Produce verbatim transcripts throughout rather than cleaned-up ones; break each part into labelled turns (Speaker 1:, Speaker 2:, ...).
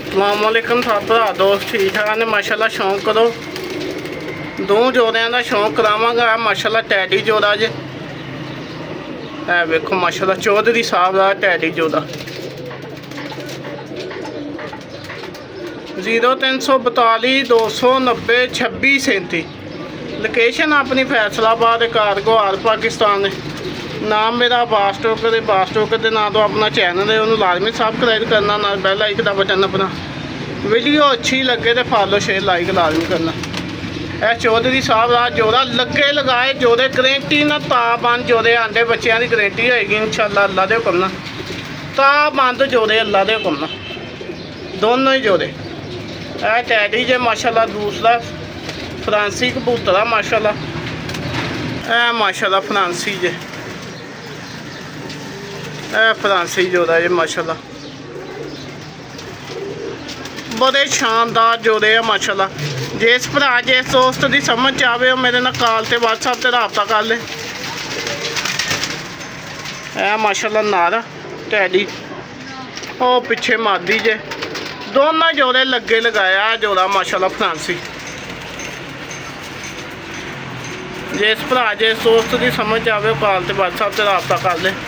Speaker 1: अस्सलामुअलैकुम साहब भरा दोस्त ठीक ठाक ने माशाल्लाह शौक करो दो जोड़ियां का शौक करावांगा माशाल्लाह टैडी जोड़ा जे है वेखो माशाल्लाह चौधरी साहब का टैडी जोड़ा जीरो तीन सौ बताली दो सौ नब्बे छब्बी सैंती लोकेशन अपनी फैसलाबाद कारगो आल पाकिस्तान। नाम मेरा बास्टोक दे बास्टोक के नाम तो अपना चैनल है उन्होंने लाजमी सब्सक्राइब करना ना बेल आइकन का बटन अपना वीडियो अच्छी लगे तो फॉलो शेयर लाइक लाजमी करना। यह चौधरी साहब का जोड़ा लगे लगाए जोड़े गारंटी ना ताबंद जोड़े आंडे बच्चों की गारंटी होएगी इंशाअल्लाह अल्लाह के हुक्म नाल ताबंद जोड़े अल्लाह के हुक्म नाल दोनों ही जोड़े। यह टैडी जे माशाल्लाह दूसरा फ्रांसी कबूतर माशाल्लाह ए माशाल्लाह फ्रांसी जे ए फ्रांसी जोड़ा है माशाल्लाह बड़े शानदार जोड़े है माशाल्लाह। जिस भरा जिस दोस्त की समझ आवे मेरे नाल कॉल ते व्हाट्सएप ते रब्ता कर ले। ए माशाल्लाह नारा टैडी ओ पिछे मादी जे दोनों जोड़े लगे लगाया जोड़ा माशाल्लाह फ्रांसी। जिस भरा जिस दोस्त की समझ आवे कॉल ते व्हाट्सएप ते रब्ता कर ले।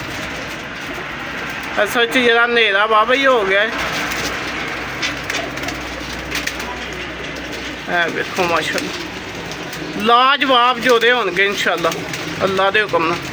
Speaker 1: असल च जरा नेरा बाबा ही हो गया है देखो माशाल्लाह लाजवाब जोड़े होंगे इंशाअल्लाह अल्लाह के हुक्म नाल।